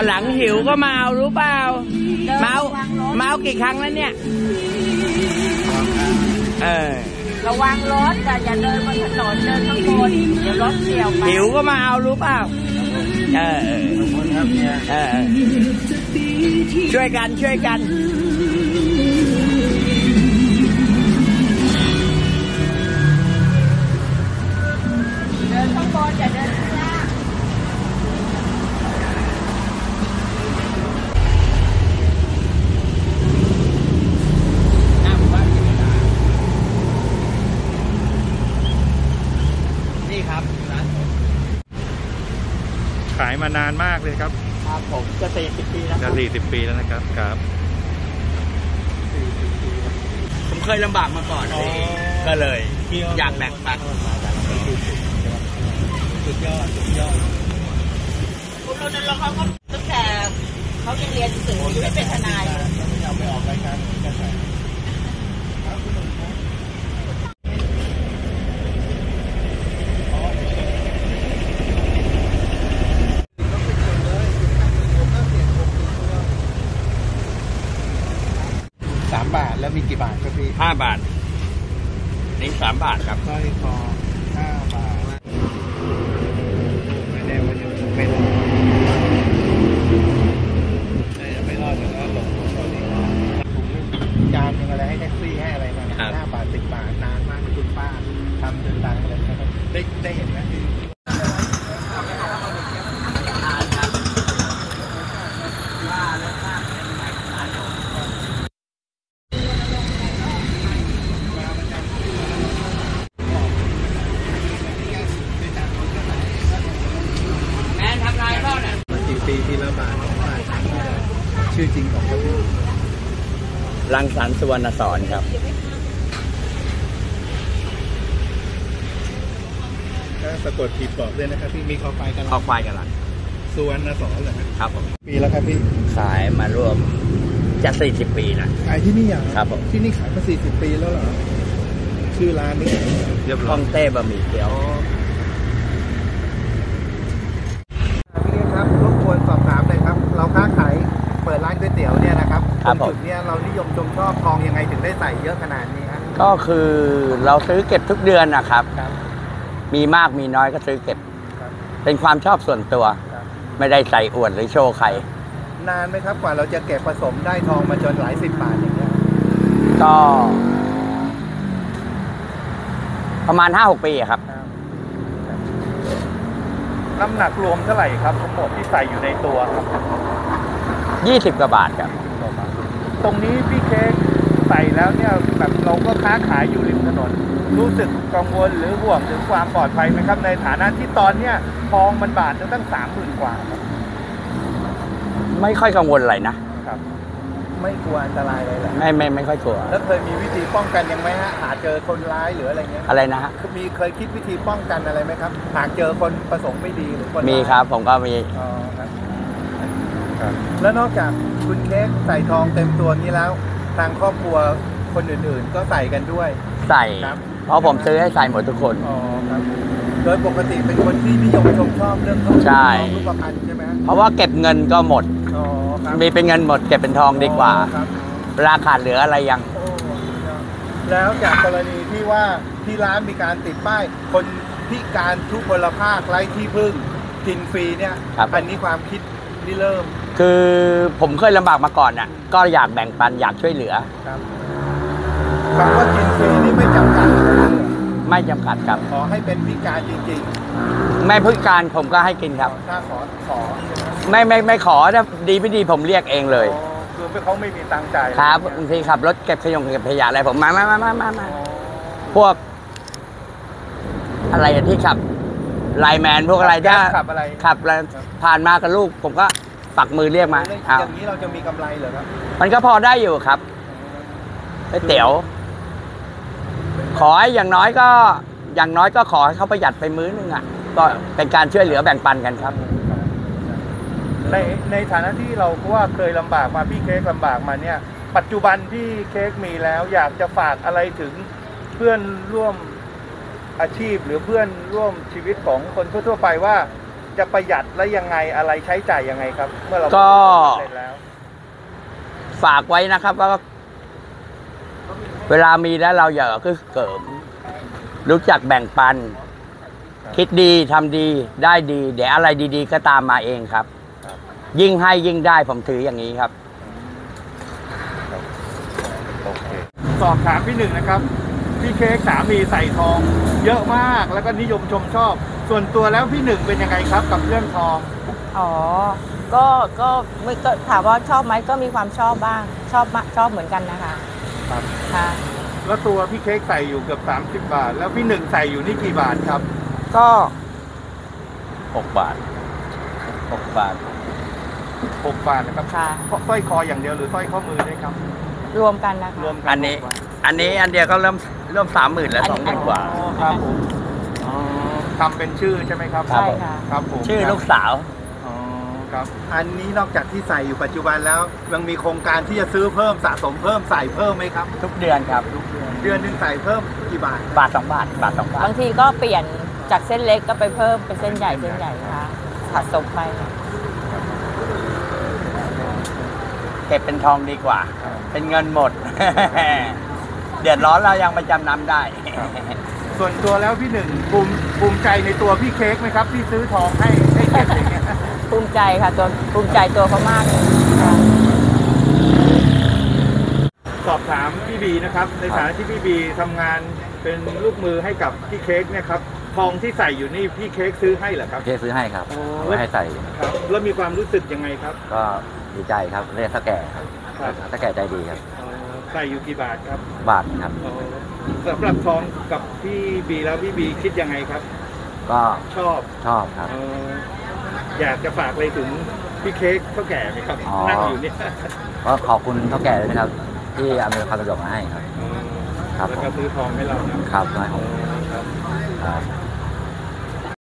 วันหลังหิวก็มาเอารู้เปล่าเมากี่ครั้งแล้วเนี่ยระวังรถอย่าเดินบนถนนเดินข้างบนเดี๋ยวรถเกี่ยวไปหิวก็มาเอารู้เปล่าช่วยกันเดินข้างบนอย่าเดินข้างล่างนี่ครับร้านขายมานานมากเลยครับครับผมจะ40 ปีแล้วจะ40 ปีแล้วนะครับครับผมเคยลำบากมาก่อนก็เลยอยากแบ่งปันสุดยอดคุณรณรงค์เขาก็ตั้งแต่เขายังเรียนหนังสือยังไม่เป็นทนายเอาไปออกรายการกระแส3 บาทแล้วมีกี่บาทครับพี่ 5 บาทนี่3 บาทครับสร้อยคอ5 บาทไม่แน่ว่าจะไม่รอดไม่รอดแต่ว่าหลงตอนนี้จานยังอะไรให้แท็กซี่ให้อะไรมา5 บาท10 บาทนานมากคุณป้าทำจนตังเลยนะครับได้เห็นไหมปีที่ละบาทชื่อจริงของเขารังสรรค์ สุวรรณสอนครับถ้าสะกดผิดบอกด้วยนะครับพี่มีคอควายกันลังสุวรรณสอนเหรอครับผมปีแล้วครับพี่ขายมาร่วมจะ40 ปีนะขายที่นี่อย่างครับผมที่นี่ขายมา40 ปีแล้วเหรอชื่อร้านนี้เรียบร้อยฮ่องเต้บะหมี่เกี๊ยวรบกวนสอบถามเลยครับเราค้าขายเปิดร้านก๋วยเตี๋ยวเนี่ยนะครับจุดเนี้ยเรานิยมชมชอบทองยังไงถึงได้ใส่เยอะขนาดนี้ครับก็คือเราซื้อเก็บทุกเดือนนะครับมีมากมีน้อยก็ซื้อเก็บเป็นความชอบส่วนตัวไม่ได้ใส่อวดหรือโชว์ใครนานไหมครับกว่าเราจะเก็บผสมได้ทองมาจนหลาย10 บาทอย่างเงี้ยก็ประมาณ 5-6 ปีครับน้ำหนักรวมเท่าไหร่ครับทั้งหมดที่ใส่อยู่ในตัว 20 กว่าบาทครับตรงนี้พี่เค้กใส่แล้วเนี่ยแบบเราก็ค้าขายอยู่ริมถนนรู้สึกกังวลหรือห่วงถึงความปลอดภัยไหมครับในฐานะที่ตอนเนี้ยทองมันบาทตั้ง30,000 กว่าไม่ค่อยกังวลอะไรนะครับไม่กลัวอันตรายเลยแหละไม่ค่อยกลัวแล้วเคยมีวิธีป้องกันยังไหมฮะหากเจอคนร้ายหรืออะไรเงี้ยอะไรนะฮะเคยคิดวิธีป้องกันอะไรไหมครับหากเจอคนประสงค์ไม่ดีหรือคนมีครับผมก็มีครับแล้วนอกจากคุณเค้กใส่ทองเต็มตัวนี้แล้วทางครอบครัวคนอื่นๆก็ใส่กันด้วยใส่เพราะผมซื้อให้ใส่หมดทุกคนครับโดยปกติเป็นคนที่นิยมชมชอบเรื่องทองรูปพรรณใช่ไหมเพราะว่าเก็บเงินก็หมดมีเป็นเงินหมดเก็บเป็นทองดีกว่าราคาเหลืออะไรยังแล้วจากกรณีที่ว่าที่ร้านมีการติดป้ายคนพิการทุพพลภาพไร้ที่พึ่งกินฟรีเนี่ยอันนี้ความคิดที่เริ่มคือผมเคยลำบากมาก่อนน่ะก็อยากแบ่งปันอยากช่วยเหลือคำว่ากินฟรีนี่ไม่จำกัดไม่จำกัดครับขอให้เป็นพิการจริงๆไม่พิการผมก็ให้กินครับถ้าขอไม่ขอถ้าดีไม่ดีผมเรียกเองเลยคือเขาไม่มีตังค์จ่ายครับบางทีขับรถเก็บขยะอะไรผมมาพวกอะไรที่ขับไลน์แมนพวกอะไรถ้าขับผ่านมากับลูกผมก็ปักมือเรียกมาอย่างนี้เราจะมีกำไรเหรอครับมันก็พอได้อยู่ครับไปเตี๋ยวขอให้อย่างน้อยก็ขอให้เขาประหยัดไปมื้อนึงอ่ะก็เป็นการช่วยเหลือแบ่งปันกันครับในฐานะที่เราว่าเคยลำบากมาพี่เค้กลำบากมาเนี่ยปัจจุบันที่เค้กมีแล้วอยากจะฝากอะไรถึงเพื่อนร่วมอาชีพหรือเพื่อนร่วมชีวิตของคนทั่วไปว่าจะประหยัดและยังไงอะไรใช้จ่ายยังไงครับ เมื่อเราก็เสร็จแล้วฝากไว้นะครับว่าเวลามีแล้วเราอย่าคือเกิมรู้จักแบ่งปัน คิดดีทำดีได้ดี เดี๋ยวอะไรดีๆ ก็ตามมาเองครับ ยิ่งให้ยิ่งได้ผมถืออย่างนี้ครับโอเคสอบถามพี่หนึ่งนะครับพี่เค้กสามีใส่ทอง เยอะมากแล้วก็นิยมชมชอบ ส่วนตัวแล้วพี่หนึ่งเป็นยังไงครับกับเรื่องทองอ๋อ ก็ไม่ก็ถามว่าชอบไหมก็มีความชอบบ้าง ชอบเหมือนกันนะคะครับค่ะแล้วตัวพี่เค้กใส่อยู่เกือบ30 บาท แล้วพี่หนึ่งใส่อยู่นี่กี่บาทครับก็ 6 บาท 6 บาท 6 บาทนะครับค่ะสร้อยคออย่างเดียวหรือสร้อยข้อมือด้วยครับรวมกันนะคะรวมกัอันนี้ อันเดียวก็เริ่ม30,000แล้ว20,000 กว่าอ๋อครับผมอ๋อทำเป็นชื่อใช่ไหมครับใช่ค่ะครับผมชื่อลูกสาวอ๋อครับ อันนี้นอกจากที่ใส่อยู่ปัจจุบันแล้วยังมีโครงการที่จะซื้อเพิ่มสะสมเพิ่มใส่เพิ่มไหมครับทุกเดือนครับเดือนหนึ่งใส่เพิ่มกี่บาทบาท 2 บาท บาท 2 บาทบางทีก็เปลี่ยนจากเส้นเล็กก็ไปเพิ่มเป็นเส้นใหญ่ค่ะสะสมไปเก็บเป็นทองดีกว่า เป็นเงินหมด เดือดร้อนเรายังไปจำนำได้ส่วนตัวแล้วพี่หนึ่งภูมิใจในตัวพี่เค้กไหมครับที่ซื้อทองให้เก็บอย่างเงี้ยภูมิใจค่ะภูมิใจตัวเขามากเลยค่ะสอบถามพี่บีนะครับ ในฐานะที่พี่บีทำงานเป็นลูกมือให้กับพี่เค้กเนี่ยครับทองที่ใส่อยู่นี่พี่เค้กซื้อให้เหรอครับเค้กซื้อให้ครับโอ้เอาไว้ให้ใส่ครับแล้วมีความรู้สึกยังไงครับก็ดีใจครับเรียกเท่าแก่ครับครับเท่าแก่ใจดีครับใส่อยู่กี่บาทครับบาทครับสำหรับทองกับพี่บีแล้วพี่บีคิดยังไงครับก็ชอบชอบครับอยากจะฝากอะไรถึงพี่เค้กเท่าแก่ไหมครับอ๋อนั่งอยู่เนี่ยก็ขอบคุณเท่าแก่ด้วยนะครับ ที่อำนวยความสะดวกมาให้ครับ ครับแล้วก็ซื้อทองให้เรานะครับน้อยของครับครับ